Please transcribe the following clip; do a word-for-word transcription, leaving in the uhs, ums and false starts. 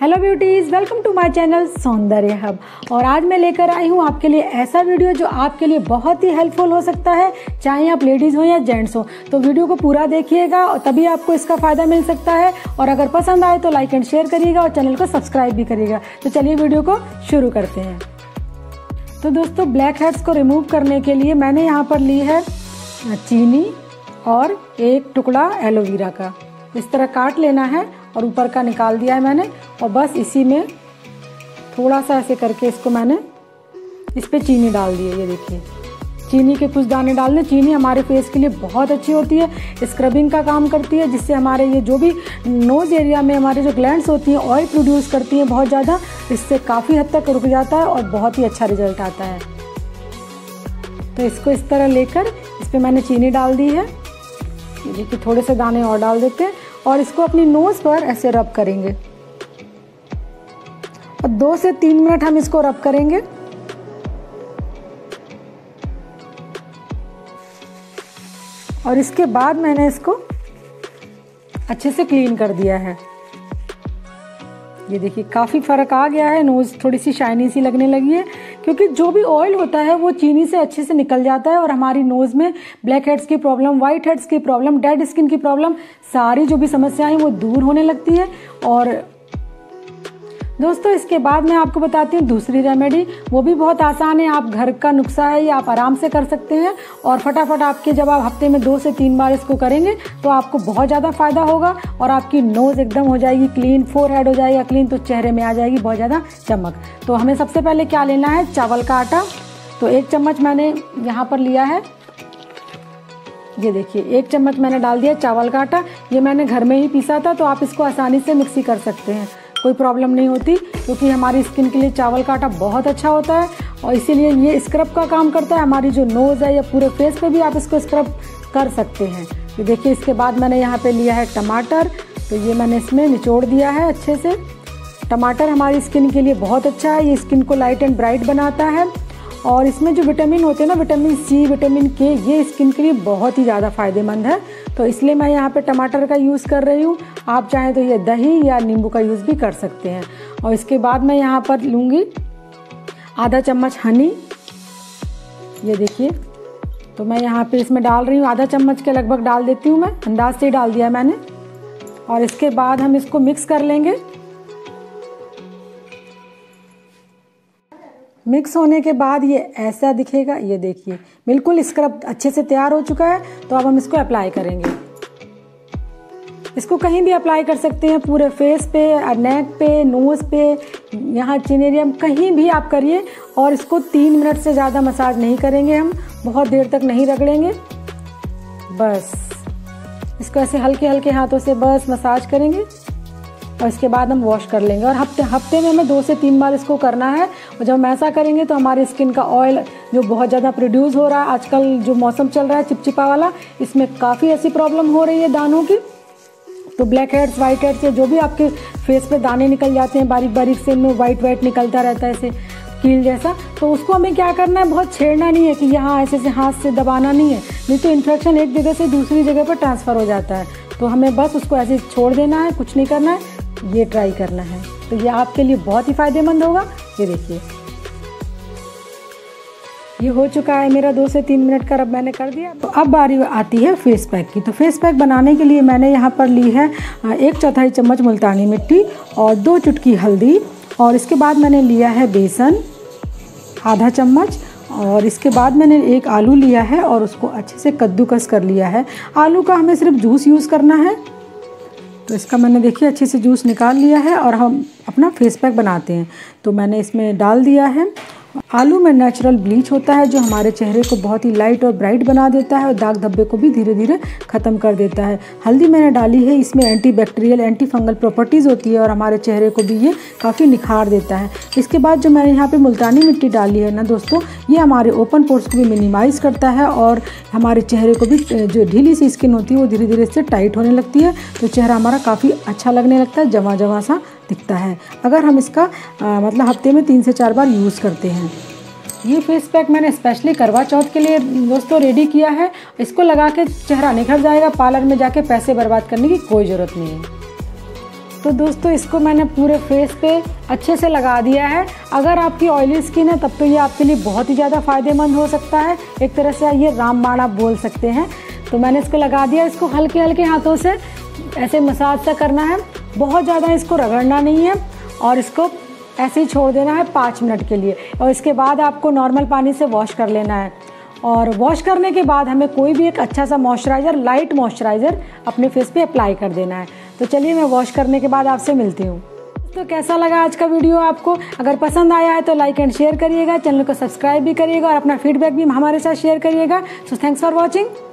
Hello beauties, welcome to my channel Saundarya hub. और आज मैं लेकर आई हूँ आपके लिए ऐसा वीडियो जो आपके लिए बहुत ही हेल्पफुल हो सकता है, चाहे आप लेडीज़ हो या जेंट्स हो। तो वीडियो को पूरा देखिएगा और तभी आपको इसका फ़ायदा मिल सकता है। और अगर पसंद आए तो लाइक एंड शेयर करिएगा और चैनल को सब्सक्राइब भी करिएगा। तो चलिए वीडियो को शुरू करते हैं। तो दोस्तों, ब्लैक हेड्स को रिमूव करने के लिए मैंने यहाँ पर ली है चीनी और एक टुकड़ा एलोवेरा का। इस तरह काट लेना है और ऊपर का निकाल दिया है मैंने। और बस इसी में थोड़ा सा ऐसे करके इसको मैंने इस पे चीनी डाल दी है। ये देखिए, चीनी के कुछ दाने डालने। चीनी हमारे फेस के लिए बहुत अच्छी होती है, स्क्रबिंग का काम करती है, जिससे हमारे ये जो भी नोज़ एरिया में हमारे जो ग्लैंड्स होती हैं ऑयल प्रोड्यूस करती हैं बहुत ज़्यादा, इससे काफ़ी हद तक रुक जाता है और बहुत ही अच्छा रिजल्ट आता है। तो इसको इस तरह लेकर इस पर मैंने चीनी डाल दी है। ये देखिए, थोड़े से दाने और डाल देते हैं और इसको अपनी नोज़ पर ऐसे रब करेंगे और दो से तीन मिनट हम इसको रब करेंगे। और इसके बाद मैंने इसको अच्छे से क्लीन कर दिया है। ये देखिए, काफ़ी फ़र्क आ गया है, नोज़ थोड़ी सी शाइनी सी लगने लगी है, क्योंकि जो भी ऑयल होता है वो चीनी से अच्छे से निकल जाता है और हमारी नोज़ में ब्लैक हेड्स की प्रॉब्लम, वाइट हेड्स की प्रॉब्लम, डेड स्किन की प्रॉब्लम, सारी जो भी समस्याएं वो दूर होने लगती है। और दोस्तों, इसके बाद मैं आपको बताती हूँ दूसरी रेमेडी। वो भी बहुत आसान है, आप घर का नुस्खा है, ये आप आराम से कर सकते हैं। और फटाफट आपके जब आप हफ्ते में दो से तीन बार इसको करेंगे तो आपको बहुत ज़्यादा फ़ायदा होगा और आपकी नोज़ एकदम हो जाएगी क्लीन, फोरहेड हो जाएगा क्लीन, तो चेहरे में आ जाएगी बहुत ज़्यादा चमक। तो हमें सबसे पहले क्या लेना है, चावल का आटा। तो एक चम्मच मैंने यहाँ पर लिया है। ये देखिए, एक चम्मच मैंने डाल दिया चावल का आटा। ये मैंने घर में ही पीसा था, तो आप इसको आसानी से मिक्सी कर सकते हैं, कोई प्रॉब्लम नहीं होती, क्योंकि हमारी स्किन के लिए चावल का आटा बहुत अच्छा होता है और इसीलिए ये स्क्रब का काम करता है। हमारी जो नोज़ है या पूरे फेस पे भी आप इसको स्क्रब कर सकते हैं। ये देखिए, इसके बाद मैंने यहाँ पे लिया है टमाटर। तो ये मैंने इसमें निचोड़ दिया है अच्छे से। टमाटर हमारी स्किन के लिए बहुत अच्छा है, ये स्किन को लाइट एंड ब्राइट बनाता है। और इसमें जो विटामिन होते हैं ना, विटामिन सी, विटामिन के, ये स्किन के लिए बहुत ही ज़्यादा फ़ायदेमंद है। तो इसलिए मैं यहाँ पे टमाटर का यूज़ कर रही हूँ। आप चाहें तो ये दही या नींबू का यूज़ भी कर सकते हैं। और इसके बाद मैं यहाँ पर लूँगी आधा चम्मच हनी। ये देखिए, तो मैं यहाँ पे इसमें डाल रही हूँ, आधा चम्मच के लगभग डाल देती हूँ, मैं अंदाज से ही डाल दिया मैंने। और इसके बाद हम इसको मिक्स कर लेंगे। मिक्स होने के बाद ये ऐसा दिखेगा। ये देखिए, बिल्कुल स्क्रब अच्छे से तैयार हो चुका है। तो अब हम इसको अप्लाई करेंगे। इसको कहीं भी अप्लाई कर सकते हैं, पूरे फेस पे, नेक पे, नोज़ पे, यहाँ चिन एरिया में, कहीं भी आप करिए। और इसको तीन मिनट से ज़्यादा मसाज नहीं करेंगे, हम बहुत देर तक नहीं रगड़ेंगे। बस इसको ऐसे हल्के हल्के हाथों से बस मसाज करेंगे और इसके बाद हम वॉश कर लेंगे। और हफ्ते हफ्ते में हमें दो से तीन बार इसको करना है। और जब हम ऐसा करेंगे तो हमारी स्किन का ऑयल जो बहुत ज़्यादा प्रोड्यूस हो रहा है, आजकल जो मौसम चल रहा है चिपचिपा वाला, इसमें काफ़ी ऐसी प्रॉब्लम हो रही है दानों की। तो ब्लैक हेड्स, वाइट हेड्स, जो भी आपके फेस पे दाने निकल जाते हैं बारीक बारीक से, इनमें वाइट वाइट निकलता रहता है ऐसे कील जैसा, तो उसको हमें क्या करना है, बहुत छेड़ना नहीं है कि यहाँ ऐसे से हाथ से दबाना नहीं है, नहीं तो इन्फेक्शन एक जगह से दूसरी जगह पर ट्रांसफ़र हो जाता है। तो हमें बस उसको ऐसे छोड़ देना है, कुछ नहीं करना है, ये ट्राई करना है। तो ये आपके लिए बहुत ही फ़ायदेमंद होगा। ये देखिए, ये हो चुका है मेरा दो से तीन मिनट का रब मैंने कर दिया। तो अब बारी आती है फेस पैक की। तो फेस पैक बनाने के लिए मैंने यहाँ पर ली है एक चौथाई चम्मच मुल्तानी मिट्टी और दो चुटकी हल्दी। और इसके बाद मैंने लिया है बेसन आधा चम्मच। और इसके बाद मैंने एक आलू लिया है और उसको अच्छे से कद्दूकस कर लिया है। आलू का हमें सिर्फ जूस यूज़ करना है। तो इसका मैंने देखिए अच्छे से जूस निकाल लिया है और हम अपना फेस पैक बनाते हैं। तो मैंने इसमें डाल दिया है। आलू में नेचुरल ब्लीच होता है जो हमारे चेहरे को बहुत ही लाइट और ब्राइट बना देता है और दाग धब्बे को भी धीरे धीरे ख़त्म कर देता है। हल्दी मैंने डाली है, इसमें anti bacterial, anti fungal properties होती है और हमारे चेहरे को भी ये काफ़ी निखार देता है। इसके बाद जो मैंने यहाँ पे मुल्तानी मिट्टी डाली है ना दोस्तों, ये हमारे ओपन पोर्स को भी मिनिमाइज़ करता है और हमारे चेहरे को भी जो ढीली सी स्किन होती है वो धीरे धीरे इससे टाइट होने लगती है। तो चेहरा हमारा काफ़ी अच्छा लगने लगता है, जमा जमा सा दिखता है, अगर हम इसका आ, मतलब हफ्ते में तीन से चार बार यूज़ करते हैं। ये फेस पैक मैंने स्पेशली करवा चौथ के लिए दोस्तों रेडी किया है। इसको लगा के चेहरा निखर जाएगा, पार्लर में जाके पैसे बर्बाद करने की कोई ज़रूरत नहीं है। तो दोस्तों इसको मैंने पूरे फेस पे अच्छे से लगा दिया है। अगर आपकी ऑयली स्किन है तब तो ये आपके लिए बहुत ही ज़्यादा फ़ायदेमंद हो सकता है, एक तरह से ये रामबाण आप बोल सकते हैं। तो मैंने इसको लगा दिया। इसको हल्के हल्के हाथों से ऐसे मसाज सा करना है, बहुत ज़्यादा इसको रगड़ना नहीं है और इसको ऐसे ही छोड़ देना है पाँच मिनट के लिए। और इसके बाद आपको नॉर्मल पानी से वॉश कर लेना है। और वॉश करने के बाद हमें कोई भी एक अच्छा सा मॉइस्चराइज़र, लाइट मॉइस्चराइज़र अपने फेस पे अप्लाई कर देना है। तो चलिए मैं वॉश करने के बाद आपसे मिलती हूँ। तो कैसा लगा आज का वीडियो आपको? अगर पसंद आया है तो लाइक एंड शेयर करिएगा, चैनल को सब्सक्राइब भी करिएगा और अपना फीडबैक भी हमारे साथ शेयर करिएगा। So thanks for watching.